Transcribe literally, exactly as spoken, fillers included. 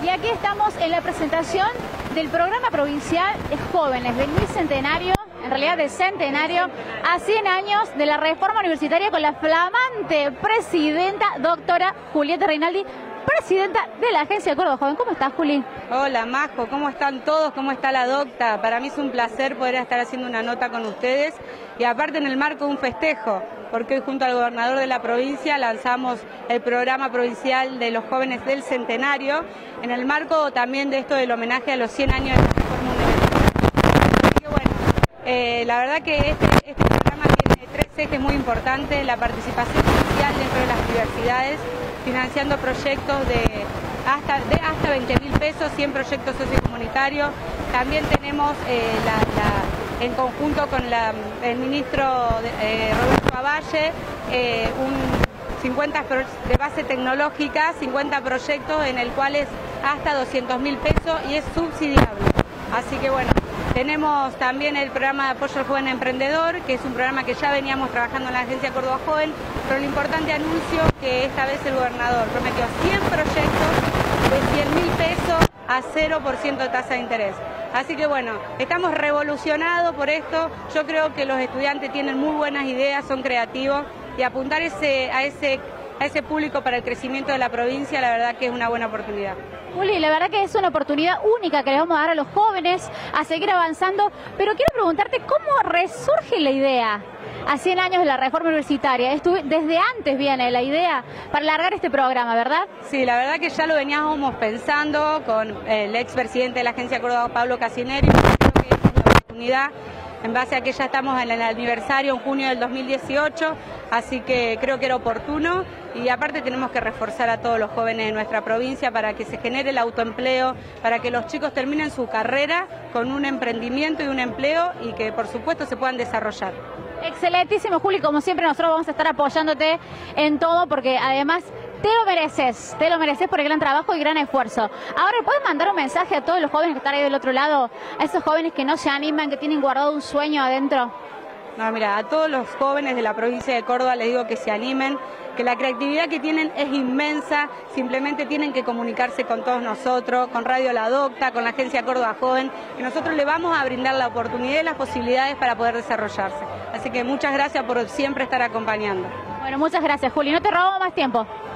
Y aquí estamos en la presentación del programa provincial de jóvenes del bicentenario, en realidad del centenario, a cien años de la reforma universitaria, con la flamante presidenta, doctora Julieta Reinaldi, presidenta de la Agencia Córdoba Joven. ¿Cómo estás, Juli? Hola, Majo, ¿cómo están todos? ¿Cómo está la docta? Para mí es un placer poder estar haciendo una nota con ustedes y aparte en el marco de un festejo, porque hoy junto al gobernador de la provincia lanzamos el programa provincial de los jóvenes del centenario, en el marco también de esto del homenaje a los cien años de la reforma universitaria. Así que bueno, eh, la verdad que este, este programa tiene tres ejes muy importantes: la participación social dentro de las universidades, financiando proyectos de hasta, de hasta veinte mil pesos, cien proyectos sociocomunitarios. También tenemos eh, la, la, en conjunto con la, el ministro eh, Roberto Avalle, eh, un cincuenta de base tecnológica, cincuenta proyectos en el cual es hasta doscientos mil pesos y es subsidiable. Así que bueno, tenemos también el programa de apoyo al joven emprendedor, que es un programa que ya veníamos trabajando en la Agencia Córdoba Joven, pero el importante anuncio que esta vez el gobernador prometió cien proyectos de cien mil pesos a cero por ciento de tasa de interés. Así que bueno, estamos revolucionados por esto. Yo creo que los estudiantes tienen muy buenas ideas, son creativos, y apuntar ese, a, ese, a ese público para el crecimiento de la provincia, la verdad que es una buena oportunidad. Juli, la verdad que es una oportunidad única que le vamos a dar a los jóvenes a seguir avanzando, pero quiero preguntarte cómo resurge la idea a cien años de la reforma universitaria. Estuve, desde antes viene la idea para largar este programa, ¿verdad? Sí, la verdad que ya lo veníamos pensando con el expresidente de la Agencia Córdoba, Pablo Casineri. Creo que es una oportunidad en base a que ya estamos en el aniversario en junio del dos mil dieciocho, así que creo que era oportuno, y aparte tenemos que reforzar a todos los jóvenes de nuestra provincia para que se genere el autoempleo, para que los chicos terminen su carrera con un emprendimiento y un empleo y que por supuesto se puedan desarrollar. Excelentísimo, Juli, como siempre nosotros vamos a estar apoyándote en todo, porque además te lo mereces, te lo mereces por el gran trabajo y gran esfuerzo. Ahora, ¿puedes mandar un mensaje a todos los jóvenes que están ahí del otro lado? A esos jóvenes que no se animan, que tienen guardado un sueño adentro. No, mira, a todos los jóvenes de la provincia de Córdoba les digo que se animen, que la creatividad que tienen es inmensa, simplemente tienen que comunicarse con todos nosotros, con Radio La Docta, con la Agencia Córdoba Joven, que nosotros le vamos a brindar la oportunidad y las posibilidades para poder desarrollarse. Así que muchas gracias por siempre estar acompañando. Bueno, muchas gracias, Juli. No te robo más tiempo.